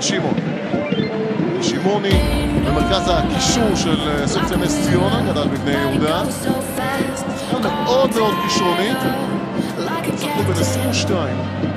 בן שמעון. שמעוני במרכז הקישור של סקציה נס ציונה, גדל בבני יהודה. מאוד מאוד כישרונית. צחקו בין 22.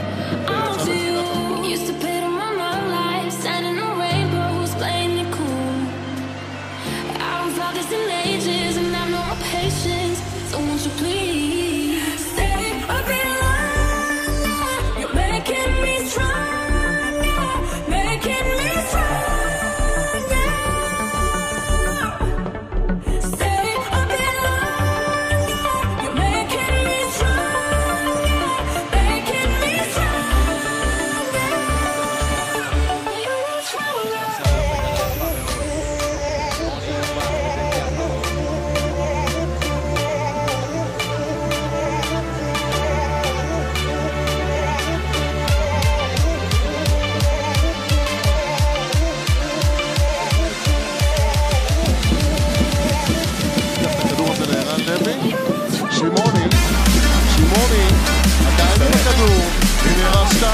שמעוני, עדיין עם הכדור, הנה רשתה.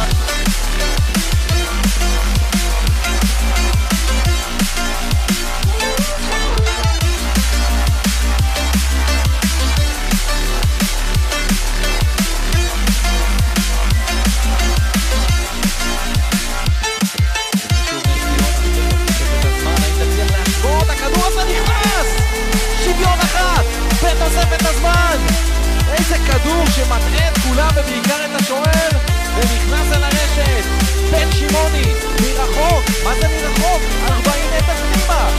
איזה כדור שמטעה את כולם ובעיקר את השוער ונכנס על הרשת. בן שמעוני מרחוק, מה זה מרחוק? 40 מטר פנימה.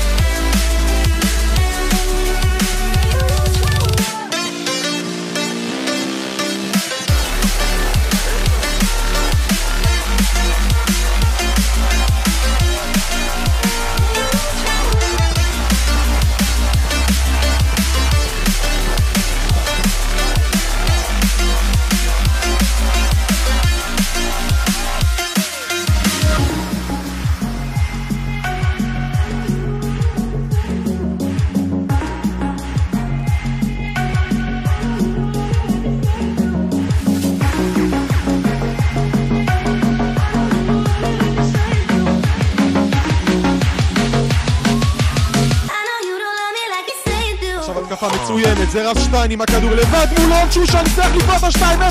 התקפה מצוינת, זה רז שטיין עם הכדור לבד מול און שושן, צריך לפרט ה-2-0.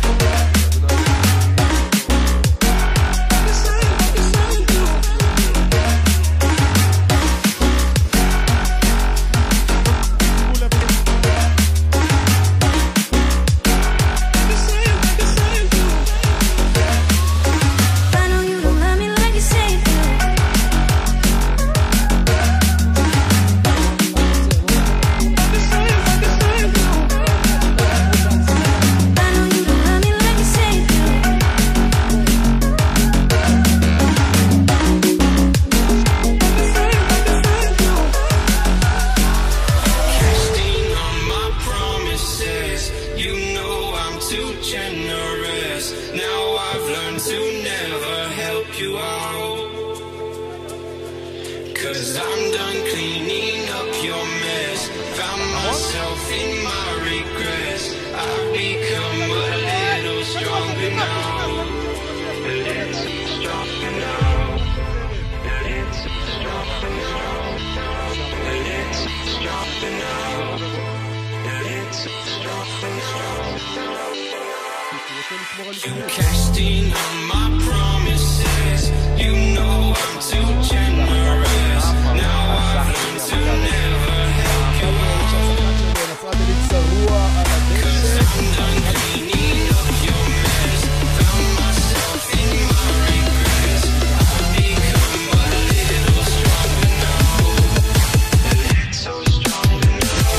Now I've learned to never help you out, 'cause I'm done cleaning up your mess. Found myself in my regrets. I've become a little stronger now. A little stronger now. A little stronger now. A little stronger now. A little stronger now. You cashed in on my promises. You know I'm too generous. Now I've learned to never help you out, 'cause I'm done cleaning up your mess. Found myself in my regrets. I've become a little stronger now. A little stronger now.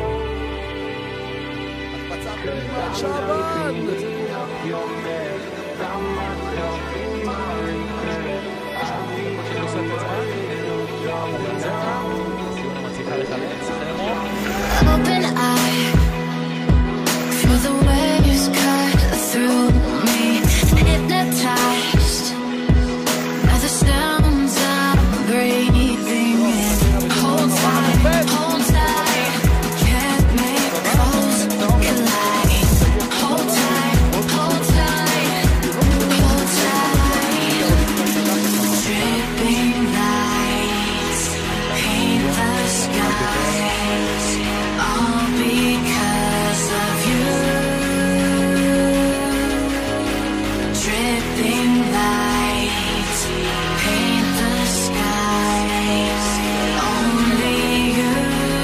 שעבן! Open eye, feel the waves cut through me, hypnotized by the sounds I'm breathing in. Hold tight, can't make foes collide. Hold tight, hold tight, hold tight. Dripping lights paint the skies, all because of you. Dripping lights paint the skies, only you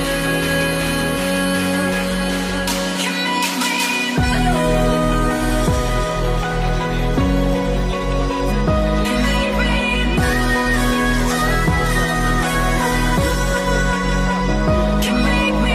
can make me move. Can make me move. Can make me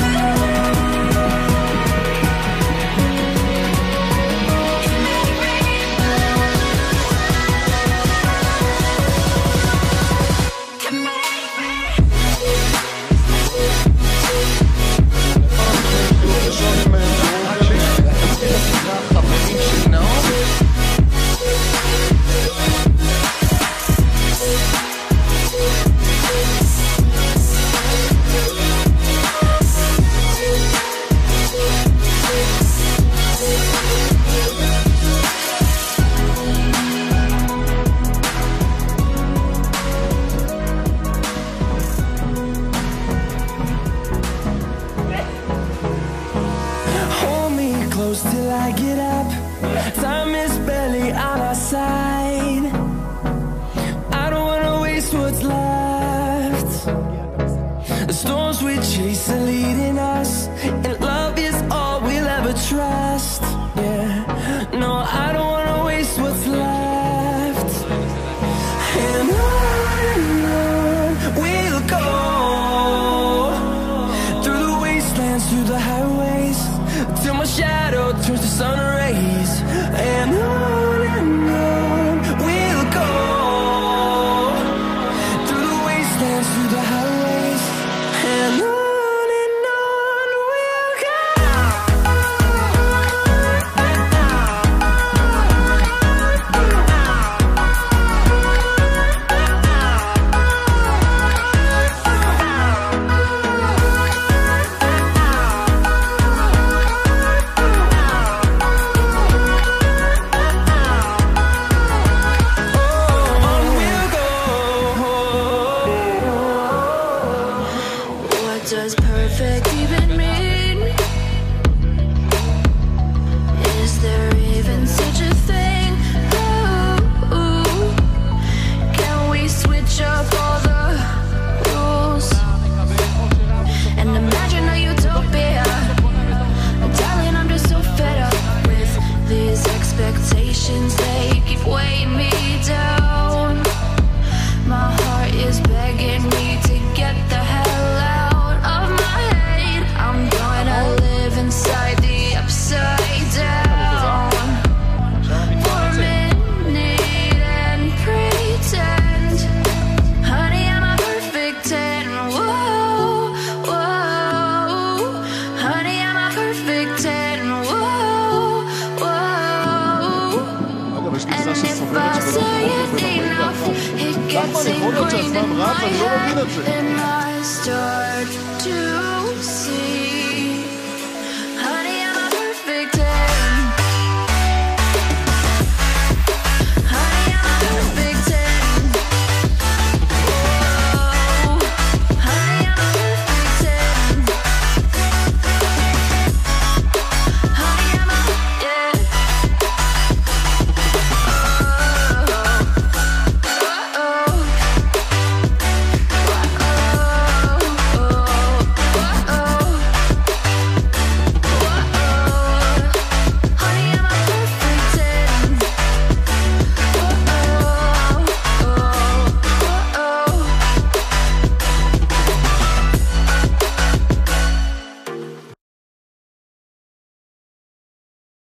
Hold me close till I get up. Time is barely on our side. I don't wanna waste what's left. The storms we chase are leading us, and love is all we'll ever trust. Yeah, no, I don't wanna waste what's left. And on we'll go, through the wastelands, through the highways, till my shadow turns to sun rays. And on we'll go, through the wastelands, through the highways, and on we'll go. What does perfect even mean? Is there even such a thing? Ooh, can we switch up all the rules and imagine a utopia? Darling, I'm just so fed up with these expectations. They keep weighing me down. My heart is begging me to get the hell out of my head. I'm gonna live inside the upside down for a minute and pretend, honey, I'm a perfect 10. Whoa, whoa, honey, I'm a perfect 10. Whoa, whoa. אגב, יש And גיסה if שסובלת I שבלא say חובות it enough, it gets יכול להיות ingrained שהזמן in רץ, my אני לא מבין head, את זה. and I start to see